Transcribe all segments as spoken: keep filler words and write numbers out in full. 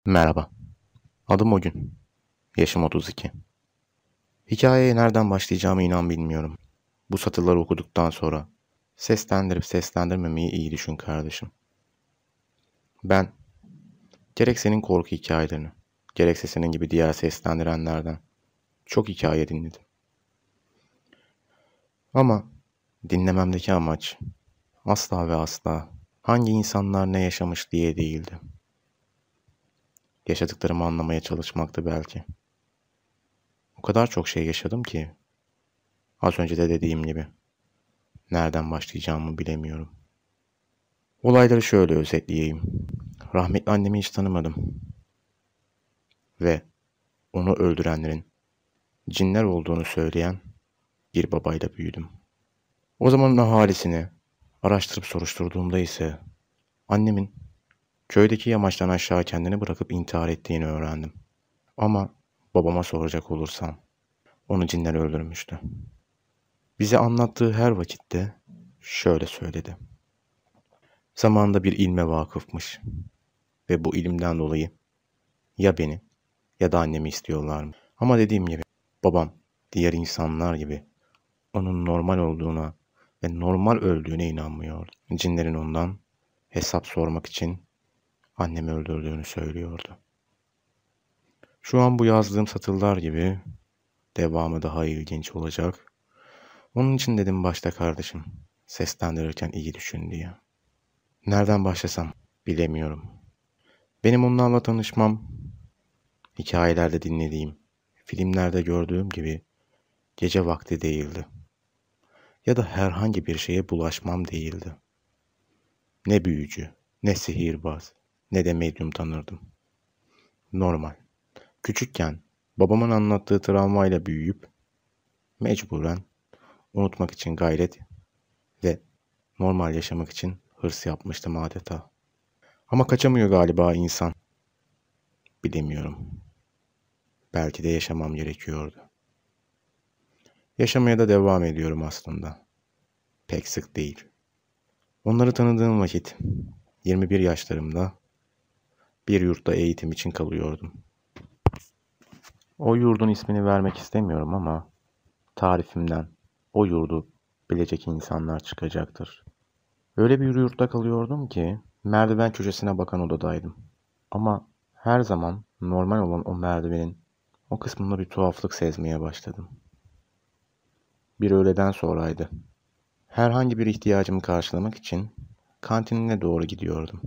Merhaba, adım o gün. Yaşım otuz iki. Hikayeye nereden başlayacağımı inan bilmiyorum. Bu satırları okuduktan sonra seslendirip seslendirmemeyi iyi düşün kardeşim. Ben gerek senin korku hikayelerini, gerekse senin gibi diğer seslendirenlerden çok hikaye dinledim. Ama dinlememdeki amaç asla ve asla hangi insanlar ne yaşamış diye değildi. Yaşadıklarımı anlamaya çalışmaktı belki. O kadar çok şey yaşadım ki az önce de dediğim gibi nereden başlayacağımı bilemiyorum. Olayları şöyle özetleyeyim. Rahmetli annemi hiç tanımadım. Ve onu öldürenlerin cinler olduğunu söyleyen bir babayla büyüdüm. O zamanın ahalisini araştırıp soruşturduğumda ise annemin köydeki yamaçtan aşağı kendini bırakıp intihar ettiğini öğrendim. Ama babama soracak olursam onu cinler öldürmüştü. Bize anlattığı her vakitte şöyle söyledi. Zamanında bir ilme vakıfmış ve bu ilimden dolayı ya beni ya da annemi istiyorlarmış. Ama dediğim gibi babam diğer insanlar gibi onun normal olduğuna ve normal öldüğüne inanmıyordu. Cinlerin ondan hesap sormak için annemi öldürdüğünü söylüyordu. Şu an bu yazdığım satırlar gibi devamı daha ilginç olacak. Onun için dedim başta kardeşim, seslendirirken iyi düşün diye. Nereden başlasam bilemiyorum. Benim onlarla tanışmam, hikayelerde dinlediğim, filmlerde gördüğüm gibi gece vakti değildi. Ya da herhangi bir şeye bulaşmam değildi. Ne büyücü, ne sihirbaz, ne de medyum tanırdım. Normal. Küçükken babamın anlattığı travmayla büyüyüp mecburen unutmak için gayret ve normal yaşamak için hırs yapmıştım adeta. Ama kaçamıyor galiba insan. Bilemiyorum. Belki de yaşamam gerekiyordu. Yaşamaya da devam ediyorum aslında. Pek sık değil. Onları tanıdığım vakit yirmi bir yaşlarımda bir yurtta eğitim için kalıyordum. O yurdun ismini vermek istemiyorum ama tarifimden o yurdu bilecek insanlar çıkacaktır. Öyle bir yurtta kalıyordum ki merdiven köşesine bakan odadaydım. Ama her zaman normal olan o merdivenin o kısmında bir tuhaflık sezmeye başladım. Bir öğleden sonraydı. Herhangi bir ihtiyacımı karşılamak için kantinine doğru gidiyordum.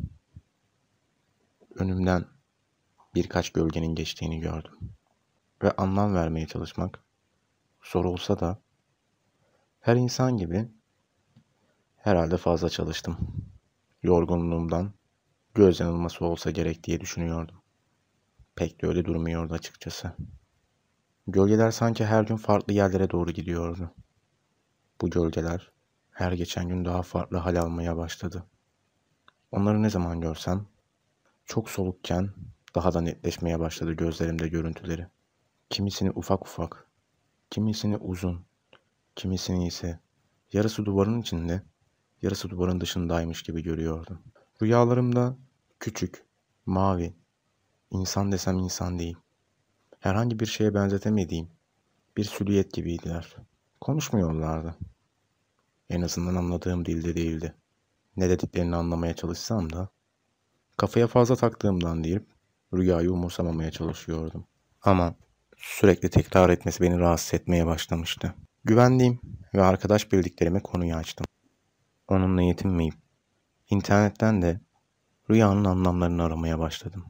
Önümden birkaç gölgenin geçtiğini gördüm. Ve anlam vermeye çalışmak zor olsa da her insan gibi herhalde fazla çalıştım. Yorgunluğumdan göz yanılması olsa gerek diye düşünüyordum. Pek de öyle durmuyordu açıkçası. Gölgeler sanki her gün farklı yerlere doğru gidiyordu. Bu gölgeler her geçen gün daha farklı hal almaya başladı. Onları ne zaman görsem çok solukken daha da netleşmeye başladı gözlerimde görüntüleri. Kimisini ufak ufak, kimisini uzun, kimisini ise yarısı duvarın içinde, yarısı duvarın dışındaymış gibi görüyordum. Rüyalarımda küçük, mavi, insan desem insan değil, herhangi bir şeye benzetemediğim bir silüet gibiydiler. Konuşmuyorlardı. En azından anladığım dilde değildi. Ne dediklerini anlamaya çalışsam da kafaya fazla taktığımdan deyip rüyayı umursamamaya çalışıyordum. Ama sürekli tekrar etmesi beni rahatsız etmeye başlamıştı. Güvendiğim ve arkadaş bildiklerime konuyu açtım. Onunla yetinmeyip internetten de rüyanın anlamlarını aramaya başladım.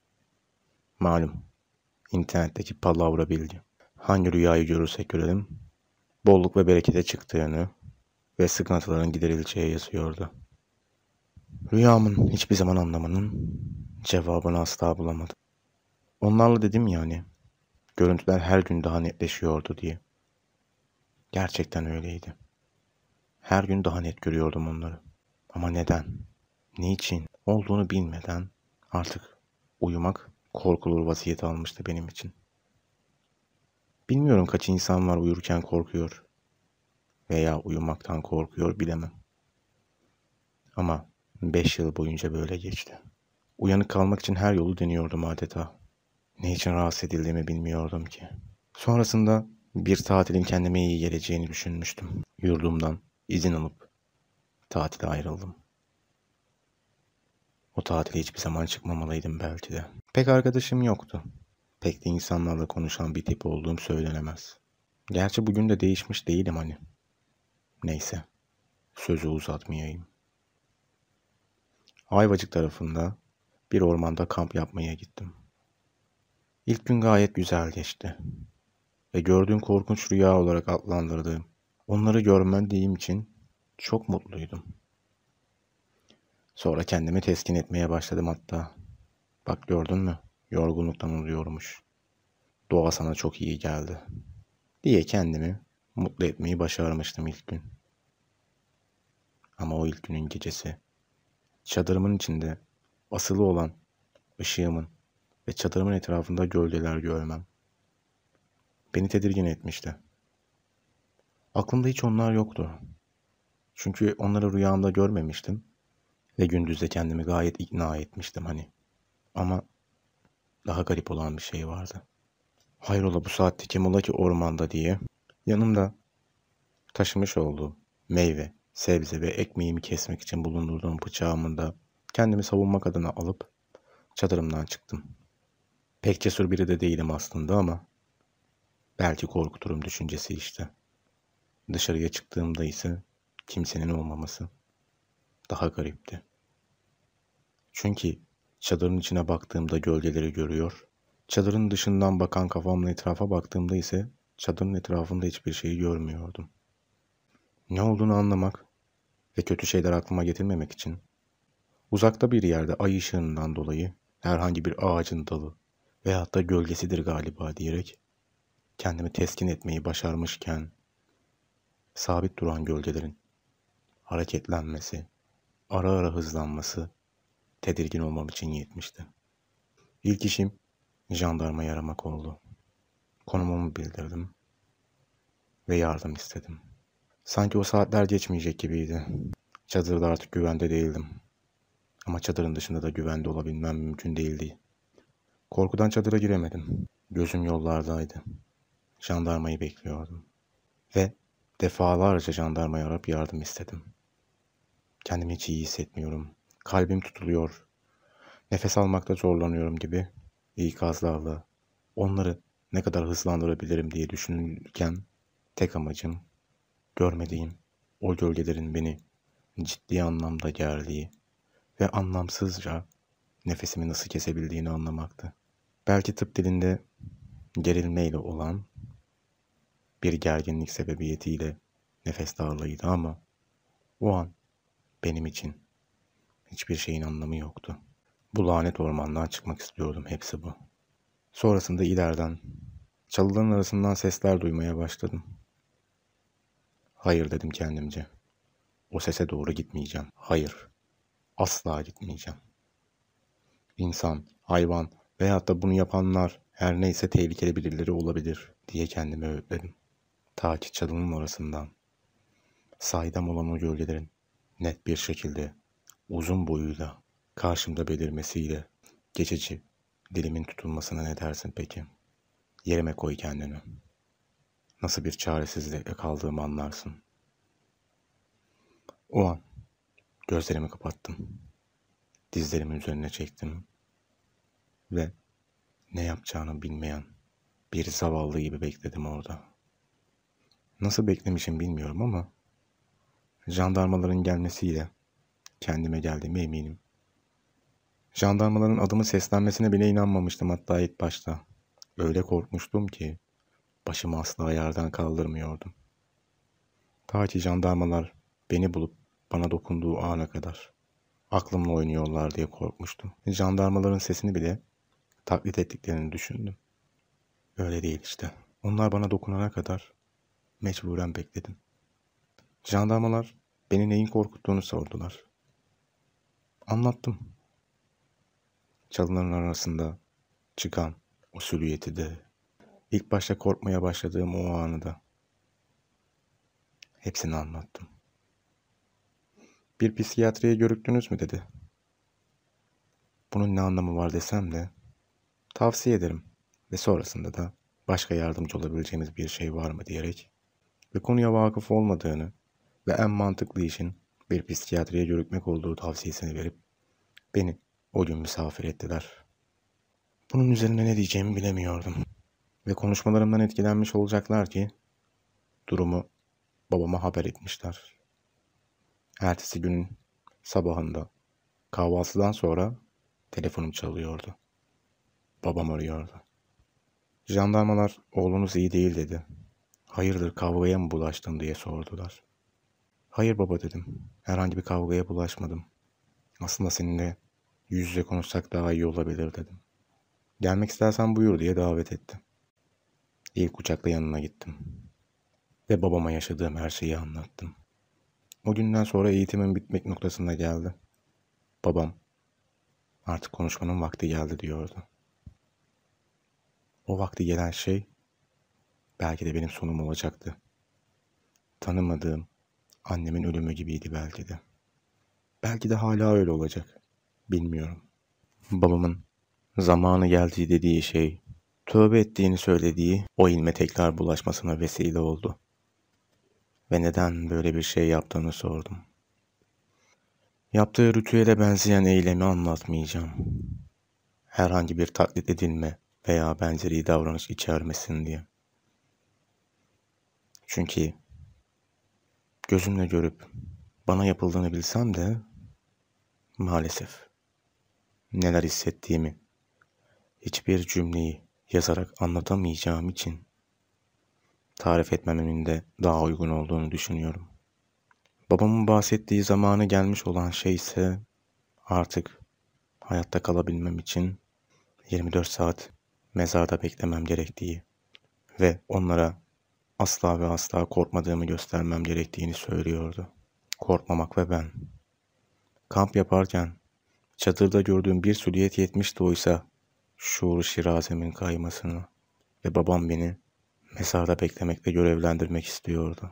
Malum, internetteki palavra bilgi. Hangi rüyayı görürsek görelim, bolluk ve berekete çıktığını ve sıkıntıların giderileceği yazıyordu. Rüyamın hiçbir zaman anlamanın cevabını asla bulamadım. Onlarla dedim yani, görüntüler her gün daha netleşiyordu diye. Gerçekten öyleydi. Her gün daha net görüyordum onları. Ama neden, niçin olduğunu bilmeden artık uyumak korkulur vaziyeti almıştı benim için. Bilmiyorum kaç insan var uyurken korkuyor veya uyumaktan korkuyor bilemem. Ama beş yıl boyunca böyle geçti. Uyanık kalmak için her yolu deniyordum adeta. Ne için rahatsız edildiğimi bilmiyordum ki. Sonrasında bir tatilin kendime iyi geleceğini düşünmüştüm. Yurdumdan izin alıp tatile ayrıldım. O tatile hiçbir zaman çıkmamalıydım belki de. Pek arkadaşım yoktu. Pek de insanlarla konuşan bir tip olduğum söylenemez. Gerçi bugün de değişmiş değilim hani. Neyse, sözü uzatmayayım. Ayvacık tarafında bir ormanda kamp yapmaya gittim. İlk gün gayet güzel geçti. Ve gördüğüm korkunç rüya olarak adlandırdığım, onları görmediğim için çok mutluydum. Sonra kendimi teskin etmeye başladım hatta. Bak gördün mü? Yorgunluktan oluyormuş. Doğa sana çok iyi geldi diye kendimi mutlu etmeyi başarmıştım ilk gün. Ama o ilk günün gecesi, çadırımın içinde asılı olan ışığımın ve çadırımın etrafında gölgeler görmem beni tedirgin etmişti. Aklımda hiç onlar yoktu. Çünkü onları rüyamda görmemiştim ve gündüzde kendimi gayet ikna etmiştim hani. Ama daha garip olan bir şey vardı. Hayrola bu saatte kim ola ki ormanda diye yanımda taşımış olduğum meyve, sebze ve ekmeğimi kesmek için bulundurduğum bıçağımı da kendimi savunmak adına alıp çadırımdan çıktım. Pek cesur biri de değilim aslında ama belki korkuturum düşüncesi işte. Dışarıya çıktığımda ise kimsenin olmaması daha garipti. Çünkü çadırın içine baktığımda gölgeleri görüyor, çadırın dışından bakan kafamla etrafa baktığımda ise çadırın etrafında hiçbir şeyi görmüyordum. Ne olduğunu anlamak ve kötü şeyler aklıma getirmemek için uzakta bir yerde ay ışığından dolayı herhangi bir ağacın dalı veyahut da gölgesidir galiba diyerek kendimi teskin etmeyi başarmışken sabit duran gölgelerin hareketlenmesi, ara ara hızlanması tedirgin olmam için yetmişti. İlk işim jandarmayı aramak oldu. Konumumu bildirdim ve yardım istedim. Sanki o saatler geçmeyecek gibiydi. Çadırda artık güvende değildim. Ama çadırın dışında da güvende olabilmem mümkün değildi. Korkudan çadıra giremedim. Gözüm yollardaydı. Jandarmayı bekliyordum. Ve defalarca jandarmayı arayıp yardım istedim. Kendimi hiç iyi hissetmiyorum. Kalbim tutuluyor. Nefes almakta zorlanıyorum gibi ikazlarla onları ne kadar hızlandırabilirim diye düşünürken tek amacım görmediğim o gölgelerin beni ciddi anlamda gerdiği ve anlamsızca nefesimi nasıl kesebildiğini anlamaktı. Belki tıp dilinde gerilmeyle olan bir gerginlik sebebiyetiyle nefes darlığıydı ama o an benim için hiçbir şeyin anlamı yoktu. Bu lanet ormandan çıkmak istiyordum, hepsi bu. Sonrasında ileriden, çalıların arasından sesler duymaya başladım. Hayır dedim kendimce. O sese doğru gitmeyeceğim. Hayır, asla gitmeyeceğim. İnsan, hayvan veyahut da bunu yapanlar her neyse tehlikeli birileri olabilir diye kendime öğütledim. Ta ki çalının arasından saydam olan o gölgelerin net bir şekilde uzun boyuyla karşımda belirmesiyle geçici dilimin tutulmasına ne dersin peki? Yerime koy kendini. Nasıl bir çaresizlikle kaldığımı anlarsın. O an gözlerimi kapattım. Dizlerimin üzerine çektim ve ne yapacağını bilmeyen bir zavallı gibi bekledim orada. Nasıl beklemişim bilmiyorum ama jandarmaların gelmesiyle kendime geldiğime eminim. Jandarmaların adımı seslenmesine bile inanmamıştım hatta ilk başta. Öyle korkmuştum ki başımı asla yerden kaldırmıyordum. Ta ki jandarmalar beni bulup bana dokunduğu ana kadar aklımla oynuyorlar diye korkmuştum. Jandarmaların sesini bile taklit ettiklerini düşündüm. Öyle değil işte. Onlar bana dokunana kadar mecburen bekledim. Jandarmalar beni neyin korkuttuğunu sordular. Anlattım. Çalıların arasında çıkan o silüeti de, ilk başta korkmaya başladığım o anı da hepsini anlattım. Bir psikiyatriye görüktünüz mü dedi. Bunun ne anlamı var desem de tavsiye ederim ve sonrasında da başka yardımcı olabileceğimiz bir şey var mı diyerek ve konuya vakıf olmadığını ve en mantıklı işin bir psikiyatriye görükmek olduğu tavsiyesini verip beni o gün misafir ettiler. Bunun üzerine ne diyeceğimi bilemiyordum ve konuşmalarımdan etkilenmiş olacaklar ki durumu babama haber etmişler. Ertesi günün sabahında kahvaltıdan sonra telefonum çalıyordu. Babam arıyordu. Jandarmalar oğlunuz iyi değil dedi. Hayırdır, kavgaya mı bulaştın diye sordular. Hayır baba dedim. Herhangi bir kavgaya bulaşmadım. Aslında seninle yüz yüze konuşsak daha iyi olabilir dedim. Gelmek istersen buyur diye davet etti. İlk uçakla yanına gittim. Ve babama yaşadığım her şeyi anlattım. O günden sonra eğitimin bitmek noktasına geldi. Babam artık konuşmanın vakti geldi diyordu. O vakti gelen şey belki de benim sonum olacaktı. Tanımadığım annemin ölümü gibiydi belki de. Belki de hala öyle olacak. Bilmiyorum. Babamın zamanı geldi dediği şey, tövbe ettiğini söylediği o ilme tekrar bulaşmasına vesile oldu. Ve neden böyle bir şey yaptığını sordum. Yaptığı ritüele benzeyen eylemi anlatmayacağım. Herhangi bir taklit edilme veya benzeri davranış içermesin diye. Çünkü gözümle görüp bana yapıldığını bilsem de maalesef neler hissettiğimi hiçbir cümleyi yazarak anlatamayacağım için tarif etmememin de daha uygun olduğunu düşünüyorum. Babamın bahsettiği zamanı gelmiş olan şey ise artık hayatta kalabilmem için yirmi dört saat mezarda beklemem gerektiği ve onlara asla ve asla korkmadığımı göstermem gerektiğini söylüyordu. Korkmamak ve ben. Kamp yaparken çadırda gördüğüm bir silüet yetmişti oysa şuuru şirazemin kaymasına ve babam beni mezarda beklemekle görevlendirmek istiyordu.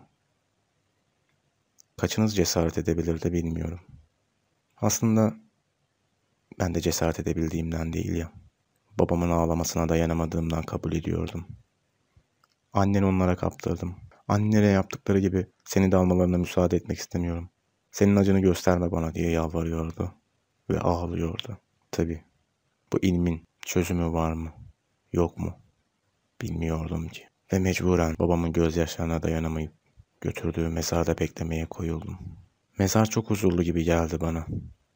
Kaçınız cesaret edebilirdi bilmiyorum. Aslında ben de cesaret edebildiğimden değil ya. Babamın ağlamasına dayanamadığımdan kabul ediyordum. Anneni onlara kaptırdım. Annelere yaptıkları gibi seni de almalarına müsaade etmek istemiyorum. Senin acını gösterme bana diye yalvarıyordu ve ağlıyordu. Tabii bu ilmin çözümü var mı, yok mu bilmiyordum ki. Ve mecburen babamın gözyaşlarına dayanamayıp götürdüğü mezarda beklemeye koyuldum. Mezar çok huzurlu gibi geldi bana.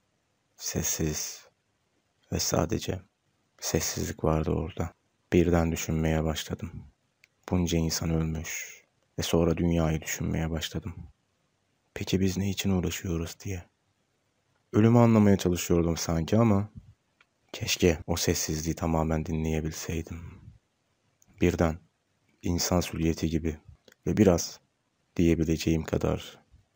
Sessiz ve sadece sessizlik vardı orada. Birden düşünmeye başladım. Bunca insan ölmüş ve sonra dünyayı düşünmeye başladım. Peki biz ne için uğraşıyoruz diye. Ölümü anlamaya çalışıyordum sanki ama keşke o sessizliği tamamen dinleyebilseydim. Birden insan silüeti gibi ve biraz diyebileceğim kadar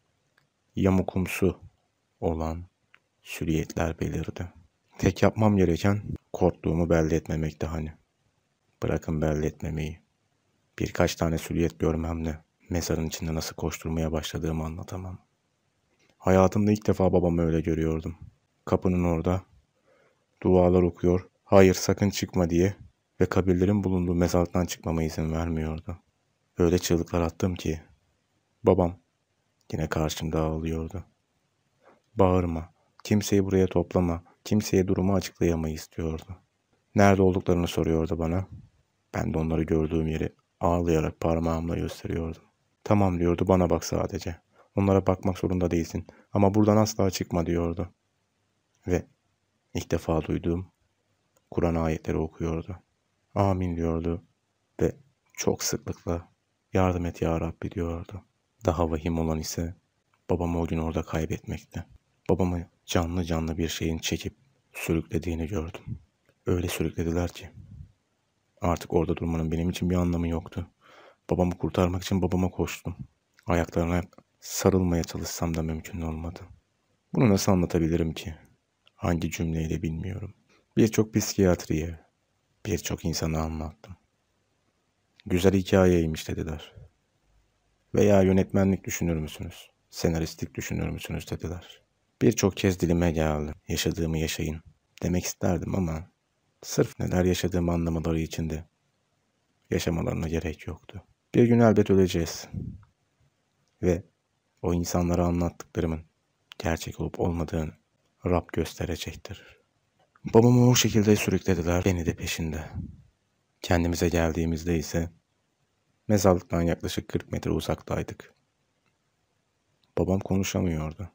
yamukumsu olan silüetler belirdi. Tek yapmam gereken korktuğumu belli etmemekti hani. Bırakın belli etmemeyi. Birkaç tane silüet görmemle mezarın içinde nasıl koşturmaya başladığımı anlatamam. Hayatımda ilk defa babamı öyle görüyordum. Kapının orada dualar okuyor, hayır sakın çıkma diye ve kabirlerin bulunduğu mezarlıktan çıkmama izin vermiyordu. Öyle çığlıklar attım ki babam yine karşımda ağlıyordu. Bağırma, kimseyi buraya toplama, kimseye durumu açıklayamayız diyordu. Nerede olduklarını soruyordu bana. Ben de onları gördüğüm yeri ağlayarak parmağımla gösteriyordum. Tamam diyordu, bana bak sadece. Onlara bakmak zorunda değilsin ama buradan asla çıkma diyordu. Ve ilk defa duyduğum Kur'an ayetleri okuyordu. Amin diyordu ve çok sıklıkla yardım et ya Rabbi diyordu. Daha vahim olan ise babamı o gün orada kaybetmekti. Babamı canlı canlı bir şeyin çekip sürüklediğini gördüm. Öyle sürüklediler ki artık orada durmanın benim için bir anlamı yoktu. Babamı kurtarmak için babama koştum. Ayaklarına sarılmaya çalışsam da mümkün olmadı. Bunu nasıl anlatabilirim ki? Hangi cümleyle bilmiyorum. Birçok psikiyatriye, birçok insana anlattım. Güzel hikayeymiş dediler. Veya yönetmenlik düşünür müsünüz? Senaristlik düşünür müsünüz dediler. Birçok kez dilime geldi. Yaşadığımı yaşayın. demek isterdim ama sırf neler yaşadığımı anlamaları için de yaşamalarına gerek yoktu. Bir gün elbet öleceğiz ve o insanlara anlattıklarımın gerçek olup olmadığını Rab gösterecektir. Babamı o şekilde sürüklediler, beni de peşinde. Kendimize geldiğimizde ise mezarlıktan yaklaşık kırk metre uzaktaydık. Babam konuşamıyordu.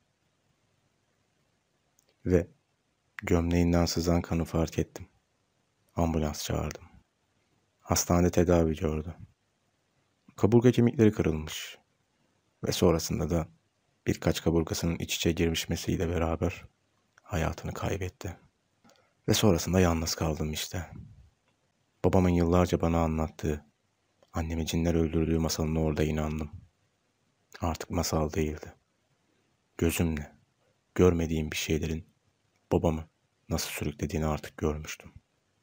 Ve gömleğinden sızan kanı fark ettim. Ambulans çağırdım. Hastanede tedavi gördü. Kaburga kemikleri kırılmış. Ve sonrasında da birkaç kaburgasının iç içe girmişmesiyle beraber hayatını kaybetti. Ve sonrasında yalnız kaldım işte. Babamın yıllarca bana anlattığı, annemi cinler öldürdüğü masalına orada inandım. Artık masal değildi. Gözümle görmediğim bir şeylerin babamı nasıl sürüklediğini artık görmüştüm.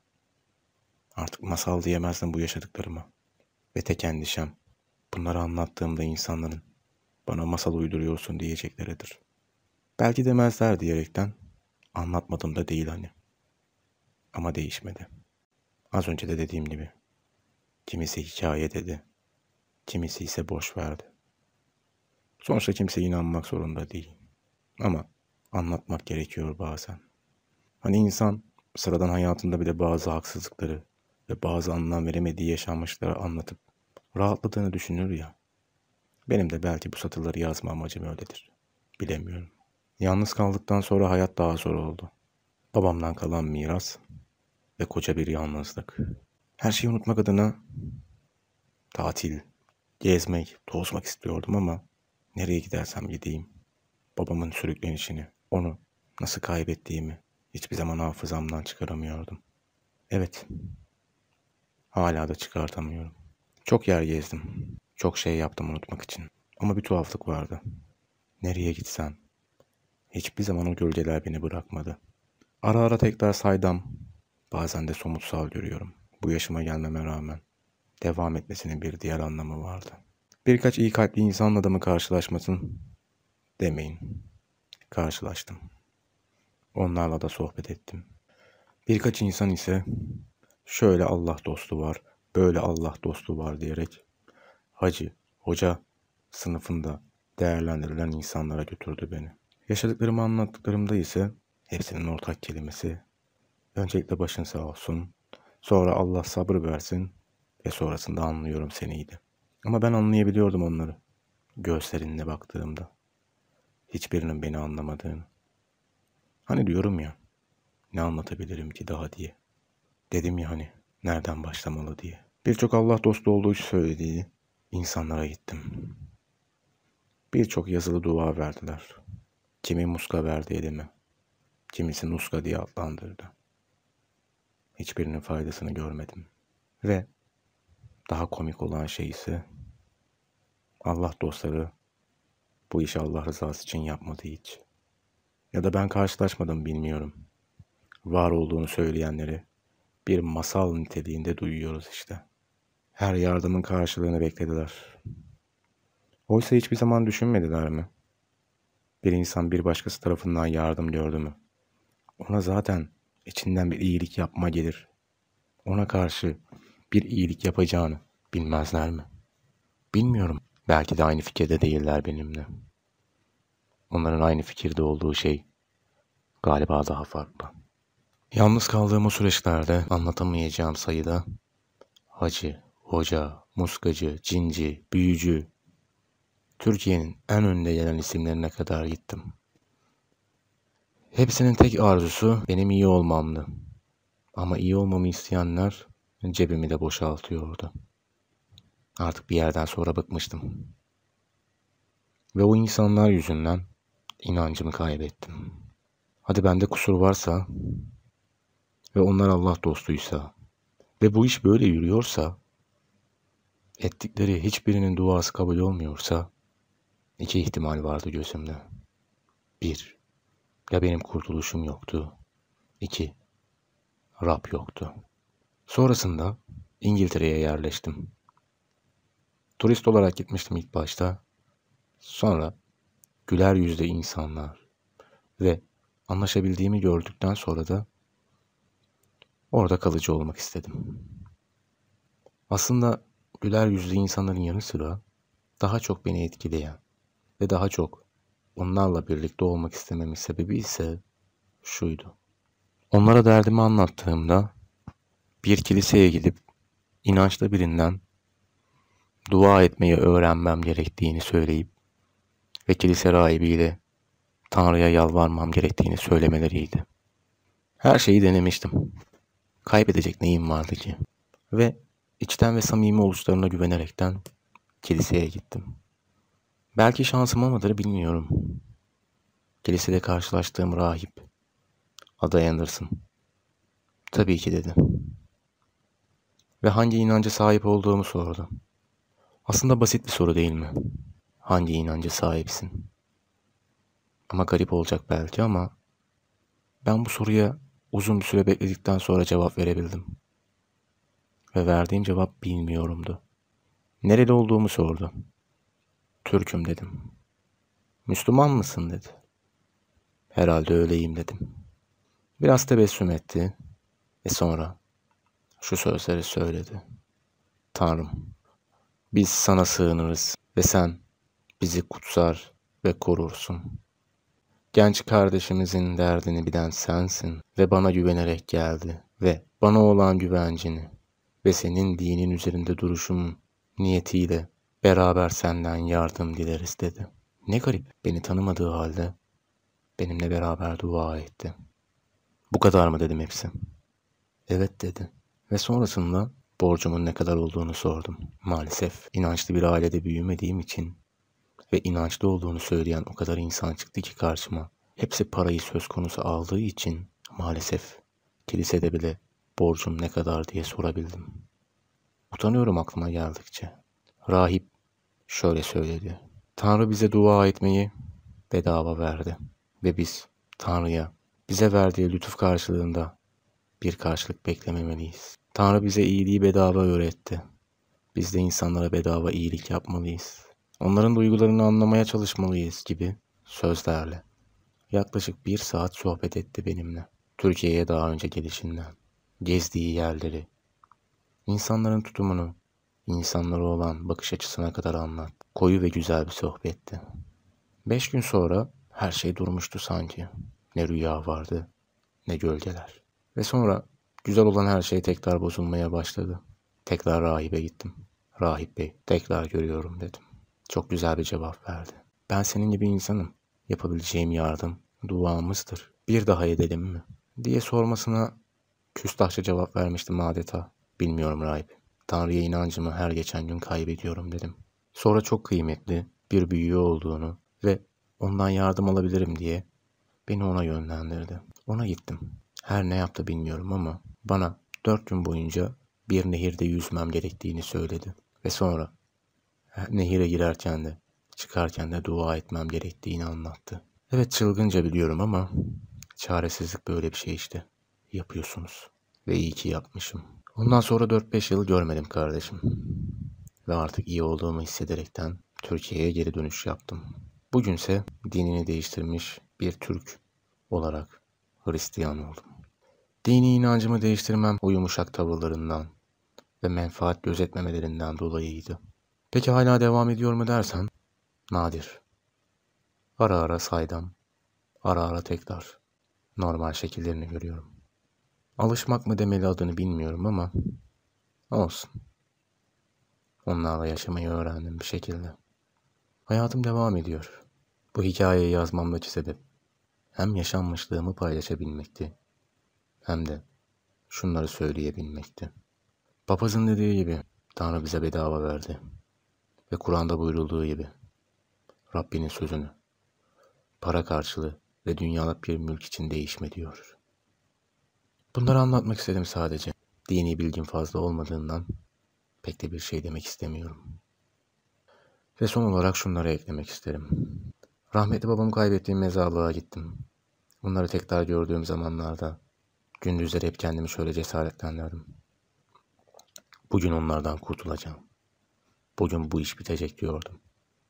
Artık masal diyemezdim bu yaşadıklarıma. Ve tek endişem bunları anlattığımda insanların bana masal uyduruyorsun diyecekleridir. Belki demezler diyerekten anlatmadım da değil hani. Ama değişmedi. Az önce de dediğim gibi kimisi hikaye dedi, kimisi ise boş verdi. Sonuçta kimse inanmak zorunda değil. Ama anlatmak gerekiyor bazen. Hani insan sıradan hayatında bile bazı haksızlıkları ve bazı anlam veremediği yaşanmışları anlatıp rahatladığını düşünür ya. Benim de belki bu satırları yazma amacım öyledir. Bilemiyorum. Yalnız kaldıktan sonra hayat daha zor oldu. Babamdan kalan miras ve koca bir yalnızlık. Her şeyi unutmak adına tatil, gezmek, tozmak istiyordum ama nereye gidersem gideyim babamın sürüklenişini, onu nasıl kaybettiğimi hiçbir zaman hafızamdan çıkaramıyordum. Evet, hala da çıkartamıyorum. Çok yer gezdim, çok şey yaptım unutmak için. Ama bir tuhaflık vardı. Nereye gitsem, hiçbir zaman o gölgeler beni bırakmadı. Ara ara tekrar saydam, bazen de somutsal görüyorum. Bu yaşıma gelmeme rağmen devam etmesinin bir diğer anlamı vardı. Birkaç iyi kalpli insanla da mı karşılaşmasın demeyin. Karşılaştım. Onlarla da sohbet ettim. Birkaç insan ise şöyle Allah dostu var, böyle Allah dostu var diyerek hacı, hoca sınıfında değerlendirilen insanlara götürdü beni. Yaşadıklarımı anlattıklarımda ise hepsinin ortak kelimesi öncelikle başın sağ olsun, sonra Allah sabır versin ve sonrasında anlıyorum seniydi. Ama ben anlayabiliyordum onları gözlerine baktığımda. Hiçbirinin beni anlamadığını. Hani diyorum ya, ne anlatabilirim ki daha diye. Dedim ya hani, nereden başlamalı diye. Birçok Allah dostu olduğu söylediği insanlara gittim. Birçok yazılı dua verdiler. Kimi muska verdi elime, kimisi nuska diye adlandırdı. Hiçbirinin faydasını görmedim. Ve daha komik olan şey ise Allah dostları bu işi Allah rızası için yapmadı hiç. Ya da ben karşılaşmadım bilmiyorum. Var olduğunu söyleyenleri bir masal niteliğinde duyuyoruz işte. Her yardımın karşılığını beklediler. Oysa hiçbir zaman düşünmediler mi? Bir insan bir başkası tarafından yardım gördü mü? Ona zaten içinden bir iyilik yapma gelir. Ona karşı bir iyilik yapacağını bilmezler mi? Bilmiyorum. Belki de aynı fikirde değiller benimle. Onların aynı fikirde olduğu şey galiba daha farklı. Yalnız kaldığım o süreçlerde anlatamayacağım sayıda hacı, hoca, muskacı, cinci, büyücü, Türkiye'nin en önde gelen isimlerine kadar gittim. Hepsinin tek arzusu benim iyi olmamdı. Ama iyi olmamı isteyenler cebimi de boşaltıyordu. Artık bir yerden sonra bıkmıştım. Ve o insanlar yüzünden inancımı kaybettim. Hadi bende kusur varsa ve onlar Allah dostuysa ve bu iş böyle yürüyorsa, ettikleri hiçbirinin duası kabul olmuyorsa, iki ihtimal vardı gözümde. Bir, ya benim kurtuluşum yoktu. İki, Rab yoktu. Sonrasında İngiltere'ye yerleştim. Turist olarak gitmiştim ilk başta. Sonra güler yüzlü insanlar ve anlaşabildiğimi gördükten sonra da Orada kalıcı olmak istedim. Aslında güler yüzlü insanların yanı sıra daha çok beni etkileyen ve daha çok onlarla birlikte olmak istememin sebebi ise şuydu. Onlara derdimi anlattığımda bir kiliseye gidip inançlı birinden dua etmeyi öğrenmem gerektiğini söyleyip ve kilise rahibiyle Tanrı'ya yalvarmam gerektiğini söylemeleriydi. Her şeyi denemiştim. Kaybedecek neyim vardı ki? Ve içten ve samimi oluşlarına güvenerekten kiliseye gittim. Belki şansıma mıdır bilmiyorum. Kilisede karşılaştığım rahip, "Ada Anderson, tabii ki," dedi. Ve hangi inanca sahip olduğumu sordu. Aslında basit bir soru değil mi? Hangi inanca sahipsin? Ama garip olacak belki ama ben bu soruya uzun bir süre bekledikten sonra cevap verebildim. Ve verdiğim cevap bilmiyorumdu. Nereli olduğumu sordu. Türk'üm dedim. Müslüman mısın dedi. Herhalde öyleyim dedim. Biraz tebessüm etti ve sonra şu sözleri söyledi. Tanrım, biz sana sığınırız ve sen bizi kutsar ve korursun. Genç kardeşimizin derdini bilen sensin ve bana güvenerek geldi ve bana olan güvencini ve senin dinin üzerinde duruşum niyetiyle beraber senden yardım dileriz dedi. Ne garip, beni tanımadığı halde benimle beraber dua etti. Bu kadar mı dedim hepsi. Evet dedi ve sonrasında borcumun ne kadar olduğunu sordum. Maalesef inançlı bir ailede büyümediğim için ve inançlı olduğunu söyleyen o kadar insan çıktı ki karşıma. Hepsi parayı söz konusu aldığı için maalesef kilisede bile borcum ne kadar diye sorabildim. Utanıyorum aklıma geldikçe. Rahip şöyle söyledi. Tanrı bize dua etmeyi bedava verdi ve biz Tanrı'ya bize verdiği lütuf karşılığında bir karşılık beklememeliyiz. Tanrı bize iyiliği bedava öğretti. Biz de insanlara bedava iyilik yapmalıyız. Onların duygularını anlamaya çalışmalıyız gibi sözlerle. Yaklaşık bir saat sohbet etti benimle. Türkiye'ye daha önce gelişinden, gezdiği yerleri, insanların tutumunu, insanlara olan bakış açısına kadar anlat. Koyu ve güzel bir sohbetti. Beş gün sonra her şey durmuştu sanki. Ne rüya vardı, ne gölgeler. Ve sonra güzel olan her şey tekrar bozulmaya başladı. Tekrar rahibe gittim. Rahip Bey, tekrar görüyorum dedim. Çok güzel bir cevap verdi. Ben senin gibi insanım. Yapabileceğim yardım duamızdır. Bir daha edelim mi? Diye sormasına küstahça cevap vermiştim adeta. Bilmiyorum rahip. Tanrı'ya inancımı her geçen gün kaybediyorum dedim. Sonra çok kıymetli bir büyüğü olduğunu ve ondan yardım alabilirim diye beni ona yönlendirdi. Ona gittim. Her ne yaptı bilmiyorum ama bana dört gün boyunca bir nehirde yüzmem gerektiğini söyledi. Ve sonra nehire girerken de çıkarken de dua etmem gerektiğini anlattı. Evet, çılgınca biliyorum ama çaresizlik böyle bir şey işte. Yapıyorsunuz. Ve iyi ki yapmışım. Ondan sonra dört beş yıl görmedim kardeşim. Ve artık iyi olduğumu hissederekten Türkiye'ye geri dönüş yaptım. Bugünse dinini değiştirmiş bir Türk olarak Hristiyan oldum. Dini inancımı değiştirmem o yumuşak tavırlarından ve menfaat gözetmemelerinden dolayıydı. Peki hala devam ediyor mu dersen, nadir. Ara ara saydam, ara ara tekrar normal şekillerini görüyorum. Alışmak mı demeli adını bilmiyorum ama olsun. Onlarla yaşamayı öğrendim bir şekilde. Hayatım devam ediyor. Bu hikayeyi yazmamdaki sebep hem yaşanmışlığımı paylaşabilmekti hem de şunları söyleyebilmekti. Papazın dediği gibi Tanrı bize bedava verdi ve Kur'an'da buyurulduğu gibi Rabbinin sözünü para karşılığı ve dünyalık bir mülk için değişme diyor. Bunları anlatmak istedim sadece. Dini bilgim fazla olmadığından pek de bir şey demek istemiyorum. Ve son olarak şunları eklemek isterim. Rahmetli babamı kaybettiğim mezarlığa gittim. Onları tekrar gördüğüm zamanlarda gündüzleri hep kendimi şöyle cesaretlendirdim. Bugün onlardan kurtulacağım. Bugün bu iş bitecek diyordum.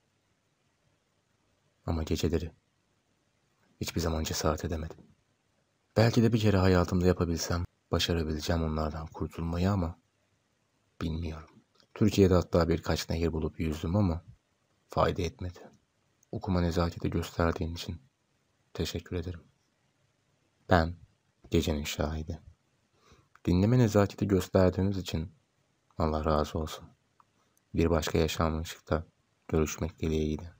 Ama geceleri hiçbir zaman cesaret edemedim. Belki de bir kere hayatımda yapabilsem başarabileceğim onlardan kurtulmayı ama bilmiyorum. Türkiye'de hatta birkaç nehir bulup yüzdüm ama fayda etmedi. Okuma nezaketi gösterdiğin için teşekkür ederim. Ben gecenin şahidi. Dinleme nezaketi gösterdiğiniz için Allah razı olsun. Bir başka yaşam ışıkta görüşmek dileğiyle.